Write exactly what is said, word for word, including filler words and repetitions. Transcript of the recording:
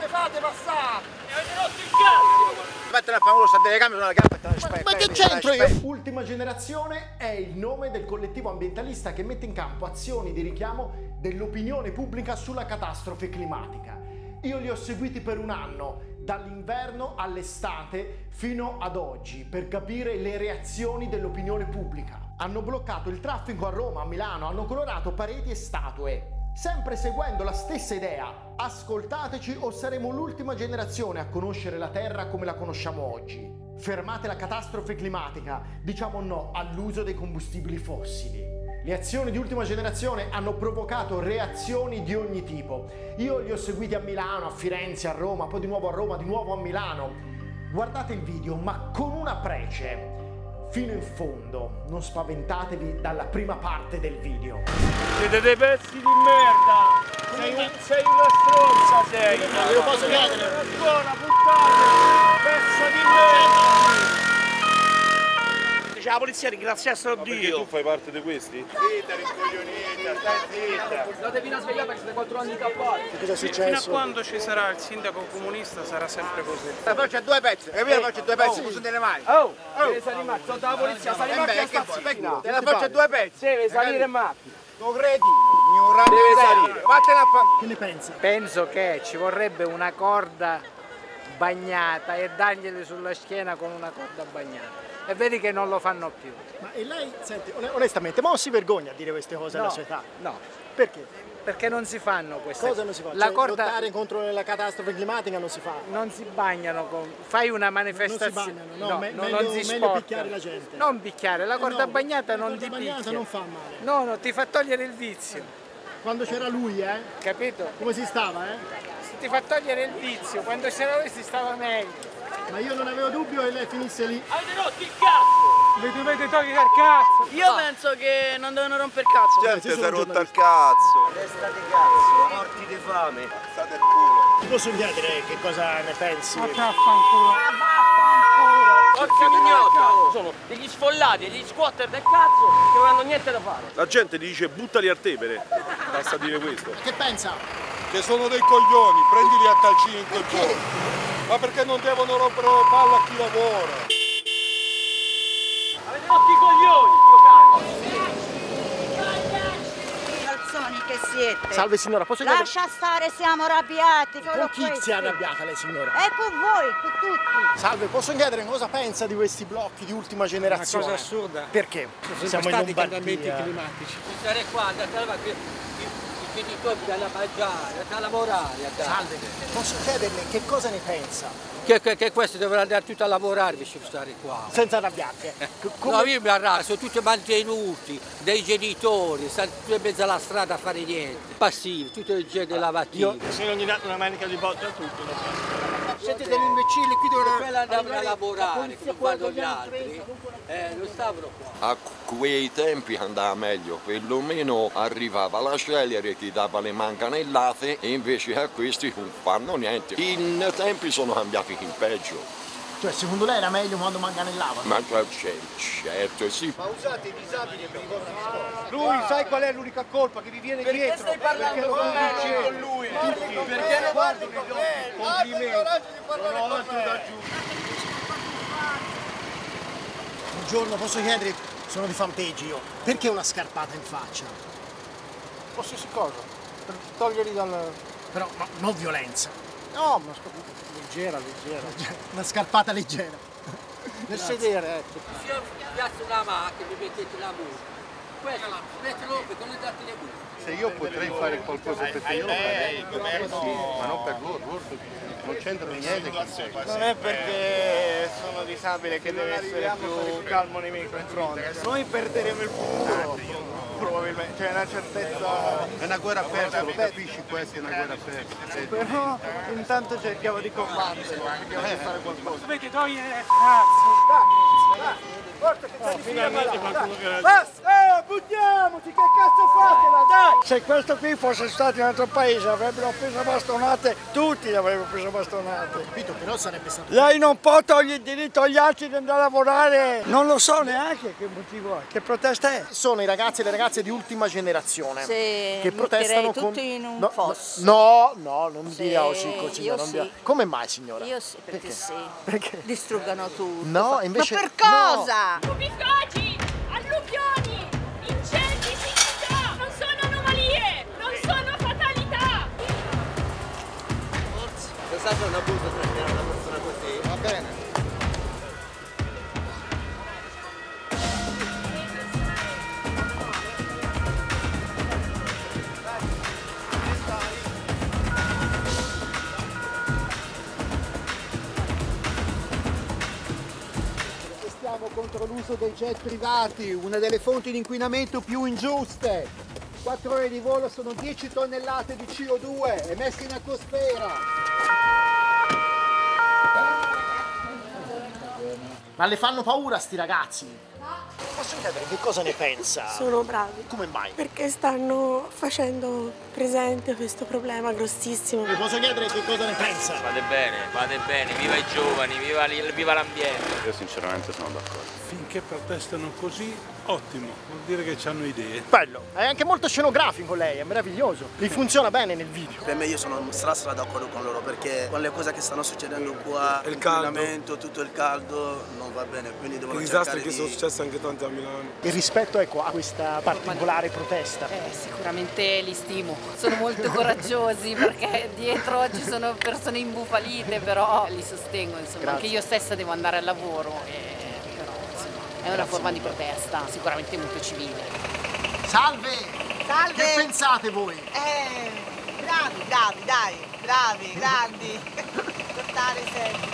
fate passare? Mi avete rotto il cazzo! Vattene a favore, sta telecamera sulla gamba e te la specchia. Ma che c'entro io? Ultima Generazione è il nome del collettivo ambientalista che mette in campo azioni di richiamo dell'opinione pubblica sulla catastrofe climatica. Io li ho seguiti per un anno, dall'inverno all'estate fino ad oggi, per capire le reazioni dell'opinione pubblica. Hanno bloccato il traffico a Roma, a Milano, hanno colorato pareti e statue. Sempre seguendo la stessa idea, ascoltateci o saremo l'ultima generazione a conoscere la Terra come la conosciamo oggi. Fermate la catastrofe climatica, diciamo no all'uso dei combustibili fossili. Le azioni di Ultima Generazione hanno provocato reazioni di ogni tipo. Io li ho seguiti a Milano, a Firenze, a Roma, poi di nuovo a Roma, di nuovo a Milano. Guardate il video, ma con una prece. Fino in fondo, non spaventatevi dalla prima parte del video. Siete dei pezzi di merda! Sei, un, sei una stronza, sei! No, io posso chiedere? Una buona puttana! Pezzo di merda! Dice la polizia ringraziassero Dio! Perché tu fai parte di questi? Zitta, rincoglionita, stai zitta! Datevi una svegliata che siete quattro anni cappati! Cosa è successo? Fino a quando ci sarà il sindaco comunista sarà sempre così. La faccia a due pezzi, e via la faccia a due pezzi, non sono delle mani! Oh! Deve salire in macchina, dalla polizia, sali in macchina, sta zittina! Te la faccia a due pezzi! Deve salire in macchina! Tu credi? Ignorante deve salire! Vattene a fare! Che ne pensi? Penso che ci vorrebbe una corda bagnata e darglieli sulla schiena con una corda bagnata. E vedi che non lo fanno più. Ma e lei, senti, onestamente, ma non si vergogna a dire queste cose No, alla sua età? no. Perché? Perché non si fanno queste Cosa non si fa? La Cioè, corda lottare contro la catastrofe climatica non si fa? non si bagnano con. Fai una manifestazione. Non si bagnano, no, me- no, meglio- non si meglio sporca. picchiare la gente. Non picchiare, la Eh corda no, bagnata la non corda ti bagnata picchia. non fa male. No, no, ti fa togliere il vizio, Quando c'era lui, eh? capito? Come si stava, eh? Ti fa togliere il vizio, quando c'era lui si stava meglio. Ma io non avevo dubbio che lei finisse lì. Avete rotto il cazzo! Mi dovete togliere il cazzo! Io penso che non devono rompere il cazzo! Gente si è rotta il cazzo! Testa di cazzo, morti di fame! Alzate il culo! Ti posso chiedere che cosa ne pensi? Ma vaffanculo! Porca mignotta! Sono degli sfollati, degli squatter del cazzo che non hanno niente da fare! La gente dice buttali al tepere, basta dire questo. Che pensa? Che sono dei coglioni, prendili a calcini in quel posto. Ma perché non devono rompere le palle a chi lavora? Avete rotto i coglioni, io Calzoni che siete! Salve signora, posso chiedere? Lascia stare, siamo arrabbiati! solo Con chi questi. si è arrabbiata lei signora? E con voi, con tutti! Salve, posso chiedere cosa pensa di questi blocchi di Ultima Generazione? Una cosa assurda. Perché? Siamo in Lombardia. climatici. stare qua, andate a lavorare, i genitori vanno a mangiare, a lavorare. Salve, posso chiederle che cosa ne pensa? Che, che, che questi dovranno andare tutti a lavorare invece di stare qua. Senza arrabbiarti. Come... No, io mi arrabbio, sono tutti mantenuti, dei genitori, stanno tutti in mezzo alla strada a fare niente. Passivi, tutte le gente lavative. Io se non gli date una manica di botte a tutti. Siete degli imbecilli, qui dovrebbero andare a lavorare, come fanno gli altri. Eh, non stavano qua. A quei tempi andava meglio, perlomeno arrivava la Scegliere che dava le manganellate e invece a questi non fanno niente. I tempi sono cambiati in peggio. Cioè, secondo lei era meglio quando manganellavano? Ma certo, sì. Ma usate i disabili per i vostri scopi. Lui, sai qual è l'unica colpa che vi viene Perché dietro? stai parlando Perché con me, non con lui? Tutti. Perché non parli con con me? Complimenti. Non ho altro da aggiungere. Buongiorno, posso chiedere? Sono di Fanpage io. Perché una scarpata in faccia? Qualsiasi cosa, per toglierli dal... Però, ma non violenza. No, ma leggera, leggera. Una scarpata leggera. Nel sedere, ecco. Se io piazzo una macchina e mi mettete la musica, questo mettelo perché non date le musiche. Se io potrei fare qualcosa per te, io lo farei, ma non per loro, loro non c'entrano niente. Non è perché sono disabile che deve essere più calmo nei miei confronti. Noi perderemo il futuro, probabilmente, cioè una certezza. È una guerra persa, lo capisci, questa è una guerra persa. Però intanto cerchiamo di combattere, cerchiamo di fare qualcosa. Dovete togliere il cazzo! Dai, dai, forza che sta di finire, basta, buttiamoci, che cazzo fatela, dai! Se questo qui fosse stato in un altro paese avrebbero preso bastonate, tutti avrebbero preso bastonate. Capito, però sarebbe stato... Lei non può togliere il diritto agli altri di andare a lavorare, non lo so neanche che motivo è, che protesta è. Sono i ragazzi e le ragazze di ultima generazione Sì, che protestano con... tutti in un no, fosso. No, no, non Sì, dia così, così, io non sì. dia... Come mai, signora? Io sì, perché, Perché? sì. Perché? Distruggano tutto. No, invece... Ma per cosa? Nubifragi, alluvioni, incendi, siccità, non sono anomalie, non sono fatalità. Lo sai che è un abuso trattenere una persona così? Va bene. Contro l'uso dei jet privati, una delle fonti di inquinamento più ingiuste. quattro ore di volo sono dieci tonnellate di C O due emesse in atmosfera. Ma le fanno paura sti ragazzi? Posso chiedere che cosa ne pensa? Sono bravi. Come mai? Perché stanno facendo presente questo problema grossissimo. Le posso chiedere che cosa ne pensa? Fate bene, fate bene, viva i giovani, viva, viva l'ambiente. Io sinceramente sono d'accordo. Finché protestano così, ottimo, vuol dire che hanno idee. Bello, è anche molto scenografico lei, è meraviglioso. Mi funziona bene nel video. Per me io sono stra stra d'accordo con loro perché con le cose che stanno succedendo qua, il caldo, tutto il caldo non va bene, quindi devono cercare di... sono successi anche tanti a Milano. Il rispetto, ecco, a questa particolare protesta. Eh, sicuramente li stimo. Sono molto coraggiosi perché dietro ci sono persone imbufalite, però li sostengo, insomma. Grazie. Anche io stessa devo andare al lavoro, e, però insomma, è una forma di protesta, sicuramente molto civile. Salve! Salve! Che pensate voi? Eh, bravi, bravi, dai, bravi, grandi. Portare sempre.